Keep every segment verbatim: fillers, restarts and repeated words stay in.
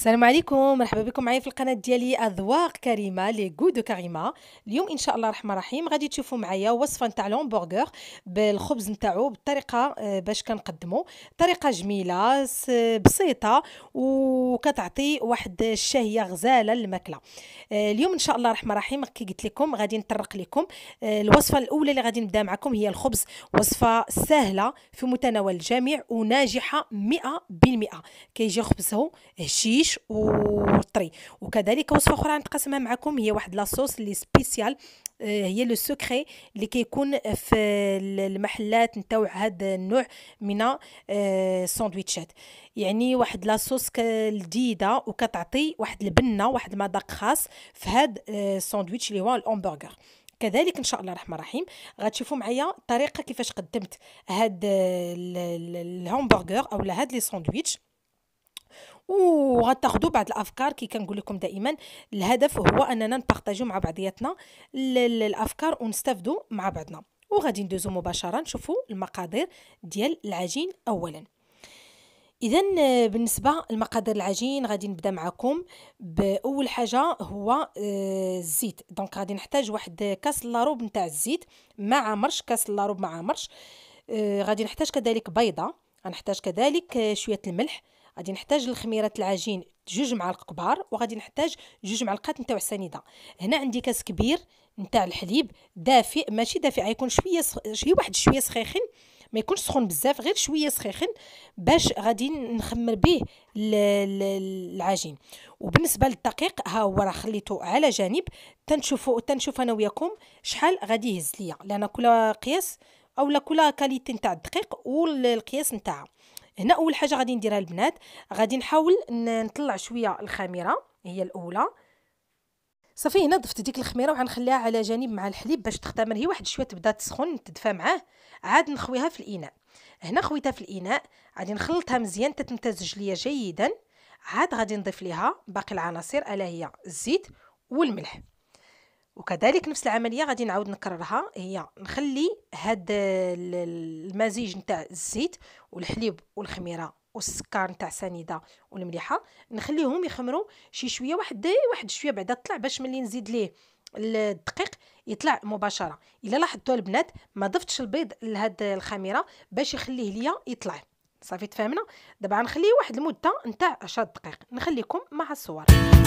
السلام عليكم، مرحبا بكم معايا في القناه ديالي اذواق كريمه لي غو دو كريمه. اليوم ان شاء الله الرحمن الرحيم غادي تشوفوا معايا وصفه نتاع الهمبرغر بالخبز نتاعو بالطريقه آه، باش كنقدمو طريقه جميله س- بسيطه وكتعطي واحد الشهيه غزاله للماكله. آه، اليوم ان شاء الله الرحمن الرحيم كي قلت لكم غادي نطرق لكم آه، الوصفه الاولى اللي غادي نبدا معكم هي الخبز. وصفه سهله في متناول الجميع وناجحه مئة بالمئة. كيجي خبزه هشيش وطري. وكذلك وصفه اخرى نتقاسمها معكم هي واحد لاصوص اللي سبيسيال، آه، هي لو سوكري اللي كيكون في المحلات نتاع هذا النوع من آه، الساندويتشات. يعني واحد لاصوص جديده وكتعطي واحد البنه واحد المذاق خاص في هذا الساندويتش اللي هو الهمبرغر. كذلك ان شاء الله الرحمن الرحيم غتشوفوا معايا الطريقه كيفاش قدمت هاد ال- ال- الهمبرغر او هاد لي ساندويتش، وغتاخدوا بعض الافكار. كي كنقول لكم دائما الهدف هو اننا نبارطاجيو مع بعضياتنا ال- ال- الافكار ونستافدوا مع بعضنا. وغادي ندوزو مباشره نشوفوا المقادير ديال العجين. اولا اذا بالنسبه لمقادير العجين غادي نبدا معكم باول حاجه هو آه، الزيت. دونك غادي نحتاج واحد كاس لاروب نتاع الزيت مع مرش، كاس لاروب مع مرش. آه، غادي نحتاج كذلك بيضه، غنحتاج كذلك آه، شويه الملح، غادي نحتاج الخميره العجين جوج معالق كبار، وغادي نحتاج جوج معلقات نتاع السنيده. هنا عندي كاس كبير نتاع الحليب دافئ، ماشي دافئ، غيكون شويه سخ... شي واحد شويه سخيخن، ما يكونش سخون بزاف، غير شويه سخيخن باش غادي نخمر به ال- ال- العجين. وبالنسبه للدقيق ها هو راه خليته على جانب، تنشوفوا تنشوف انا وياكم شحال غادي يهز ليا، لان كل قياس اولا كل كاليتي نتاع الدقيق والقياس نتاعها. هنا اول حاجه غادي نديرها البنات، غادي نحاول ن- نطلع شويه الخميره هي الاولى. صافي هنا ضفت ديك الخميره وغنخليها على جانب مع الحليب باش تختمر، هي واحد شويه تبدا تسخن تدفى معاه، عاد نخويها في الاناء. هنا خويتها في الاناء، غادي نخلطها مزيان تتمتزج ليا جيدا. عاد غادي نضيف ليها باقي العناصر الا هي الزيت والملح. وكذلك نفس العمليه غادي نعاود نكررها، هي نخلي هاد ال- المزيج نتاع الزيت والحليب والخميره والسكر نتاع سنيده والمليحه، نخليهم يخمروا شي شويه، واحد واحد شويه بعدا طلع باش ملي نزيد ليه الدقيق يطلع مباشره. الا لاحظتوا البنات ما ضفتش البيض لهاد الخميره باش يخليه ليا يطلع. صافي تفهمنا. دابا غنخليه واحد المده نتاع عشر دقائق. نخليكم مع الصور.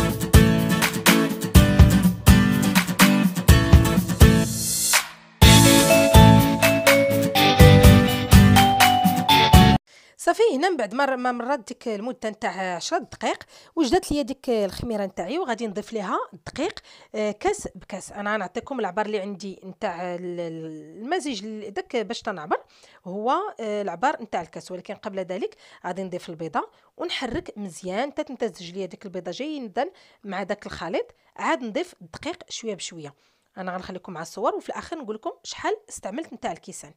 صافي هنا من بعد ما مرات ديك المده نتاع عشر دقائق وجدت ليا ديك الخميره نتاعي، وغادي نضيف ليها الدقيق آه، كاس بكاس. انا غنعطيكم العبار اللي عندي نتاع المزيج داك باش تنعبر، هو آه، العبار نتاع الكاس. ولكن قبل ذلك غادي نضيف البيضه ونحرك مزيان حتى تمتزج ليا ديك البيضه جيدا مع داك الخليط. عاد نضيف الدقيق شويه بشويه. انا غنخليكم مع الصور وفي الاخر نقول لكم شحال استعملت نتاع الكيسان.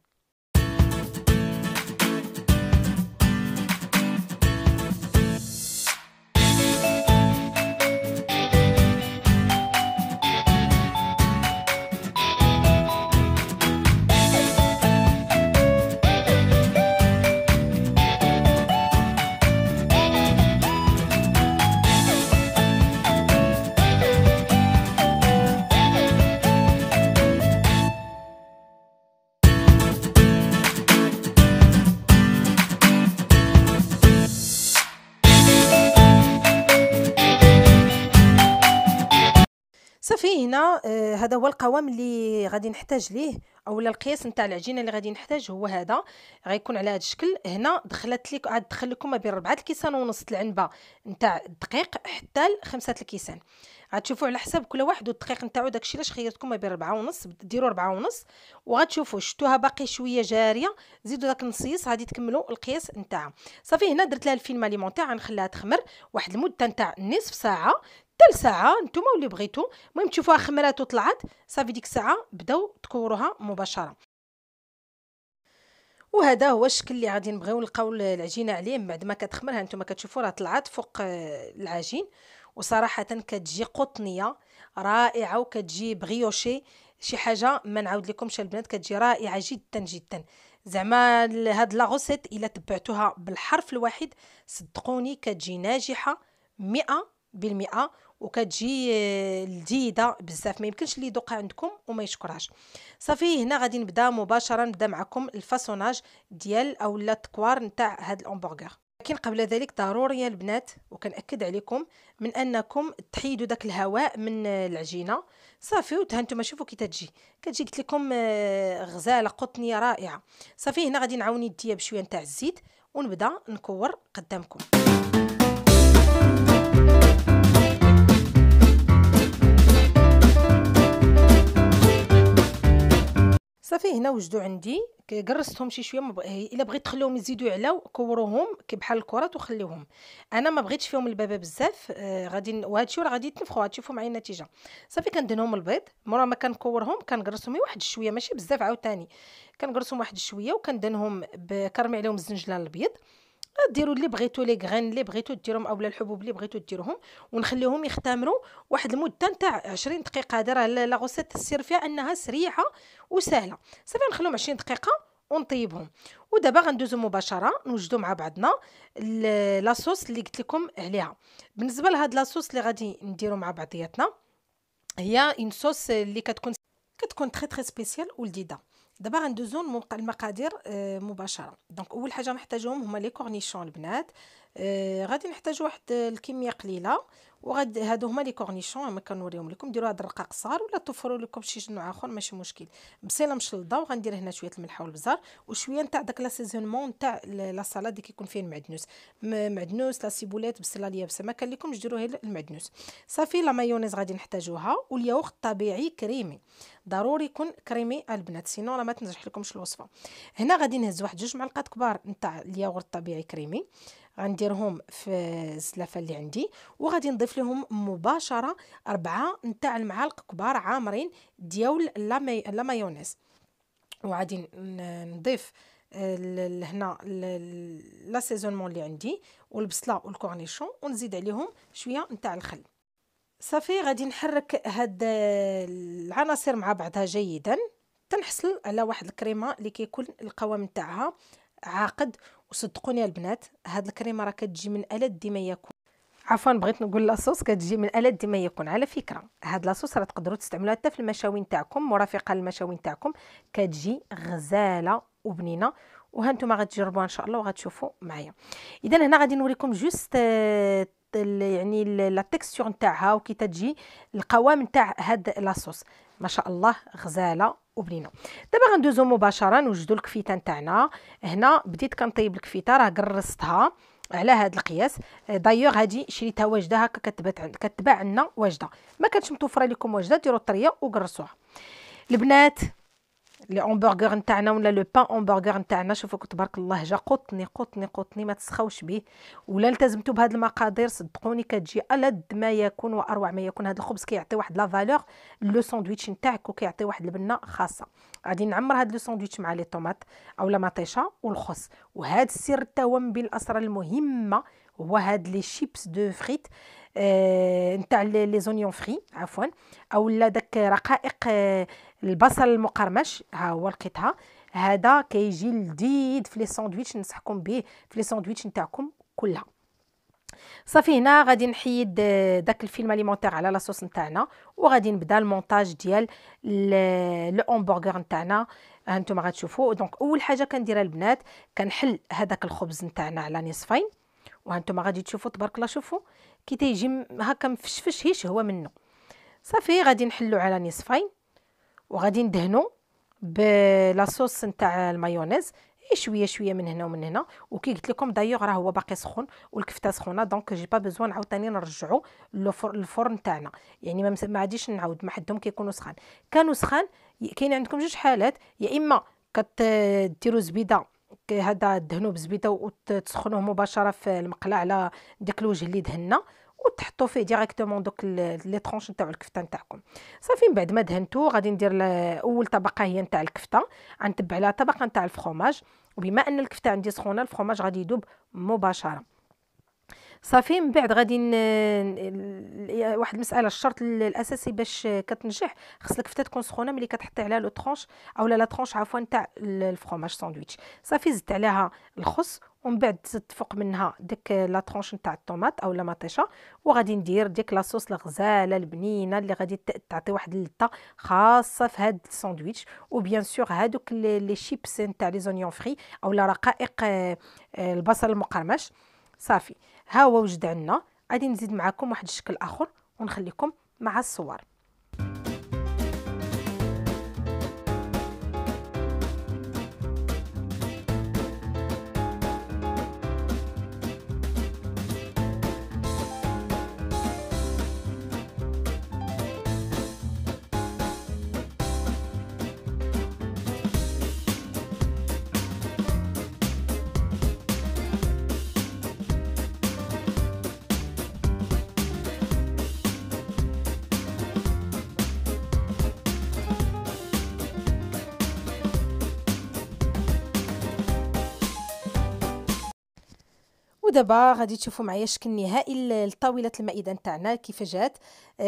صافي هنا آه هذا هو القوام اللي غادي نحتاج ليه، اولا القياس نتاع العجينه اللي غادي نحتاج هو هذا، غيكون على هذا الشكل. هنا دخلت لك عاد دخل لكم ما بين ربعة الكيسان ونص العنبه نتاع الدقيق حتى لخمسة الكيسان. غتشوفوا على حساب كل واحد والدقيق نتاعو، داكشي علاش خيرتكم ما بين ربعة ونص، ديروا ربعة ونص. وغتشوفوا شفتوها باقي شويه جاريه، زيدوا داك النصيص غادي تكملوا القياس نتاعها. صافي هنا درت لها الفيلم اليمونتير، غنخليها تخمر واحد المده نتاع نصف ساعه حتى ساعه نتوما واللي بغيتو. المهم تشوفوها خمرات وطلعت، صافي ديك الساعه بداو تكوروها مباشره. وهذا هو الشكل اللي غادي نبغيو نلقاو العجينه عليه من بعد ما كتخمر. ها نتوما كتشوفوا راه طلعت فوق آه، العجين، وصراحه كتجي قطنيه رائعه وكتجي بغيوشي، شي حاجه ما نعاود لكمش البنات، كتجي رائعه جدا جدا. زعما هاد لا غوسيت الا تبعتوها بالحرف الواحد صدقوني كتجي ناجحه مئة بالمئة، وكتجي لذيذه بزاف، ما يمكنش اللي يذوقها عندكم وما يشكرهاش. صافي هنا غادي نبدا مباشره، نبدا معكم الفاسوناج ديال او لا التكوار نتاع هاد الامبرغر. لكن قبل ذلك ضروري البنات، وكنأكد عليكم من انكم تحيدوا داك الهواء من العجينه. صافي وها نتوما شوفوا كي تجي كتجي قلت لكم غزاله قطنيه رائعه. صافي هنا غادي نعاون يديا بشويه نتاع الزيت ونبدا نكور قدامكم. صافي هنا وجدوا عندي قرصتهم شي شويه، مب... الا بغيت تخليهم يزيدوا يعلاو كوروهم كي بحال الكرات وخليوهم. انا ما بغيتش فيهم البابا بزاف، آه غادي وهذا الشيء راه غادي يتنفخوا، غتشوفوا معايا النتيجه. صافي كندهنهم البيض، مورا ما كنكورهم كنقرصهم واحد شويه ماشي بزاف عاوتاني، كنقرصهم واحد شويه وكندهنهم كنرمي عليهم الزنجلان الابيض. ديروا اللي بغيتوا لي غران اللي بغيتوا ديروهم اولا الحبوب اللي بغيتوا ديروهم، ونخليهم يختمروا واحد المده نتاع عشرين دقيقه. هذا راه لا غوسيت السر فيها انها سريعه وسهله. صافي نخليهم عشرين دقيقه ونطيبهم. ودابا غندوزو مباشره نوجدوا مع بعضنا لاصوص اللي قلت لكم عليها. بالنسبه لهاد لاصوص اللي غادي نديروا مع بعضياتنا، هي ان صوص اللي كتكون كتكون تري تري سبيسيال ولذيذه. دابا غندوزو المقادير آه مباشره. دونك اول حاجه نحتاجوهم هما لي كورنيشون البنات. آه غادي نحتاجو واحد الكميه قليله، وغاد هادو هما لي كورنيشون ما كنوريهم لكم. ديروا هاد الرقاق صغار ولا توفروا لكم شي نوع اخر ماشي مشكل. بصيله مشلضه، وغندير هنا شويه الملح والبزار وشويه نتاع داك لاسيزونمون نتاع لا سالاد اللي كيكون فيه المعدنوس، معدنوس لا سيبولات بصله اليابسه ما كان لكمش ديروا غير المعدنوس. صافي لا مايونيز غادي نحتاجوها، والياغورت طبيعي كريمي، ضروري يكون كريمي البنات سينو راه ما تنجح لكمش الوصفه. هنا غادي نهز واحد جوج معلقات كبار نتاع الياغورت الطبيعي كريمي، غنديرهم في الزلافه اللي عندي، وغادي نضيف لهم مباشره أربعة نتاع المعالق كبار عامرين ديال لا مايونيز، وغادي نضيف هنا لاسيزونمون اللي عندي والبصله والكورنيشون، ونزيد عليهم شويه نتاع الخل. صافي غادي نحرك هاد العناصر مع بعضها جيدا تنحصل على واحد الكريمه اللي كيكون القوام نتاعها عاقد. وصدقوني البنات هاد الكريمه راه كتجي من ألذ ما يكون. عفوا بغيت نقول لاصوص كتجي من ألذ ما يكون. على فكره هاد لاصوص راه تقدروا تستعملوها حتى في المشاوي نتاعكم، مرافقه للمشاوي نتاعكم، كتجي غزاله وبنينه. وها نتوما غتجربوها ان شاء الله وغتشوفوا معايا. اذا هنا غادي نوريكم جوست يعني لا تيكستور نتاعها وكي تجي القوام نتاع هاد لاصوص، ما شاء الله غزاله وبنينه. دابا غندوزو مباشره نوجدوا الكفيته نتاعنا. هنا بديت كنطيب الكفيته، راه قرصتها على هاد القياس. دايوغ هادي شريتها واجده هكا، كتبات كتباع عندنا واجده، ما كانتش متوفره لكم واجده ديروا الطريه وقرصوها. البنات لي امبرغر نتاعنا ولا لو بان امبرغر نتاعنا شوفوا تبارك الله جا قطني قطني قطني، ما تسخاوش به ولا التزمتوا بهاد المقادير صدقوني كتجي ألذ ما يكون واروع ما يكون. هذا الخبز كيعطي واحد لا فالور لو ساندويتش نتاعك وكيعطي واحد البنه خاصه. غادي نعمر هاد لو ساندويتش مع لي طوماط او لا مطيشه والخس. وهذا السر حتى هو من بين الاسرار المهمه، هو هاد لي شيبس دو فريت آه نتاع لي زونيون فري عفوا، اولا داك رقائق آه البصل المقرمش، ها هو لقيتها. هذا كيجي لذيذ في لي ساندويتش، ننصحكم به في لي ساندويتش نتاعكم كلها. صافي هنا غادي نحيد داك الفيلم اليمونتير على لاصوص نتاعنا، وغادي نبدا المونتاج ديال لو امبرغر نتاعنا. هانتوما غتشوفوا. دونك اول حاجه كنديرها البنات كنحل هذاك الخبز نتاعنا على نصفين، وهانتوما غادي تشوفوا تبارك الله شوفوا كي تيجي هكا مفشفش هيش هو منه. صافي غادي نحلو على نصفين وغادي ندهنو بلاصوص نتاع المايونيز شويه شويه من هنا ومن هنا. وكي قلت لكم دايوغ راه هو باقي سخون والكفته سخونه، دونك جي با بيزوان عاوتاني نرجعوا للفرن تاعنا، يعني ما غاديش نعاود ما حدهم كيكونوا سخان. كانوا سخان كاين عندكم جوج حالات، يا اما كديروا زبيده هذا دهنوه بزبيده وتسخنوه مباشره في المقله على داك الوجه اللي دهنا، وتحطوا فيه ديريكتومون دوك لي طرونش نتاع الكفته نتاعكم. صافي من بعد ما دهنتو غادي ندير اول طبقه هي نتاع الكفته، غنتبع عليها طبقه نتاع الفرomاج. وبما ان الكفته عندي سخونه الفرomاج غادي يذوب مباشره. صافي من بعد غادي واحد المساله، الشرط الاساسي باش كتنجح خصك فتاه تكون سخونه ملي كتحطي عليها لو طرونش او لا طرونش عفوا تاع الفرomاج ساندويتش. صافي زدت عليها الخس ومن بعد زدت فوق منها ديك لا طرونش نتاع الطوماط او لا مطيشه، وغادي ندير ديك لاصوص الغزاله البنينه اللي غادي تعطي واحد اللذه خاصه في هاد الساندويتش. وبيان سور هادوك لي شيبس نتاع لي زونيون فري او لا رقائق البصل المقرمش. صافي ها هو وجد عندنا. غادي نزيد معكم واحد الشكل اخر ونخليكم مع الصور. ودابا غادي تشوفوا معايا الشكل النهائي لطاوله المائده نتاعنا كيف جات.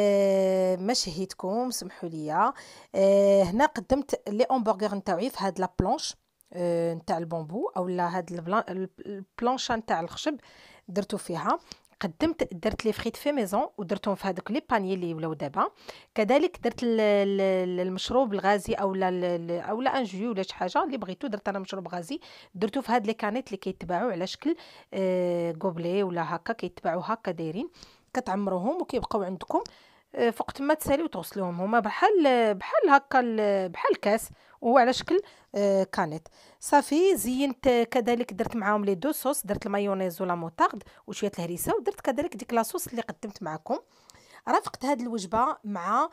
آه ما شهيتكم سمحوا لي. آه هنا قدمت لي امبرغر نتاعي في هاد لا بلونش آه نتاع البامبو اولا هاد البلانشه نتاع الخشب درتو فيها. قدمت درت لي فريت في ميزون ودرتهم في هذوك لي بانيي اللي ولاو دابا. كذلك درت المشروب الغازي اولا اولا ان جو ولا شي حاجه اللي بغيتو. درت انا مشروب غازي درتو في هاد لي كانيت اللي كيتباعوا على شكل آه غوبلي ولا هكا كيتباعوا هكا دايرين. كتعمروهم وكيبقاو عندكم آه فوق تما تسالي وتغسلوهم. هما بحال بحال هكا بحال الكاس وهو على شكل آه كانيت. صافي زينت كذلك درت معاهم لي دو صوص. درت المايونيز ولا موطارد وشويه الهريسه ودرت كذلك ديك لاصوص اللي قدمت معكم. رافقت هذه الوجبه مع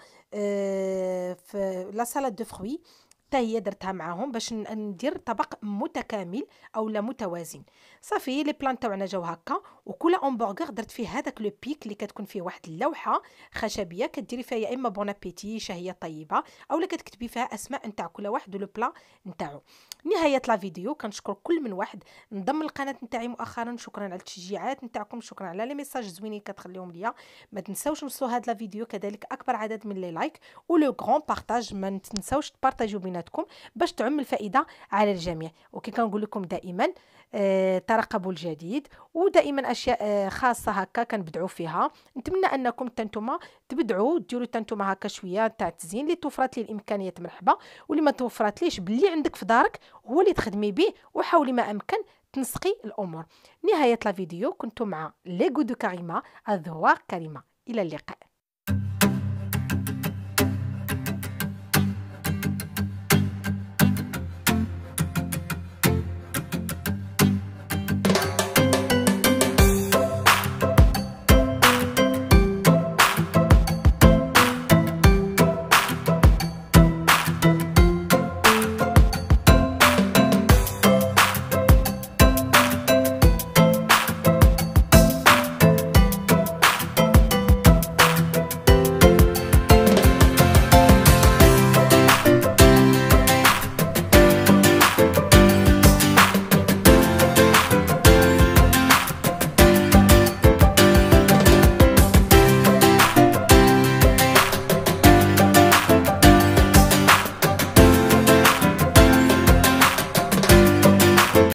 آه في لا سالاد دو فروي حتى هي درتها معاهم باش ندير طبق متكامل او لا متوازن. صافي لي بلان تاعنا جاو هكا وكل امبرغر درت فيه هذاك لو بيك اللي كتكون فيه واحد اللوحه خشبيه كديري فيها يا اما بون ابيتي شهيه طيبه اولا كتكتبي فيها اسماء نتاع كل واحد ولو بلا نتاعو. نهايه لا فيديو كنشكر كل من واحد انضم للقناه نتاعي مؤخرا. شكرا على التشجيعات نتاعكم، شكرا على لي ميساج زوينين كتخليهم ليا. ما تنساوش نوصلوا هذا لا فيديو كذلك اكبر عدد من لي لايك ولو غران بارطاج. ما تنساوش تبارطاجيو بيناتكم باش تعم الفائده على الجميع. وكي كنقول لكم دائما آه ترقبوا الجديد ودائما اشياء آه خاصه هكا كنبدعوا فيها. نتمنى انكم تنتوما تبدعوا ديروا تنتوما هكا شويه تاع التزيين اللي توفرت لي الامكانيات مرحبا، واللي ما توفرت ليش باللي عندك في دارك هو اللي تخدمي به وحاولي ما امكن تنسقي الامور. نهايه لا فيديو كنت مع ليغو دو كريمه اذواق كريمه. الى اللقاء.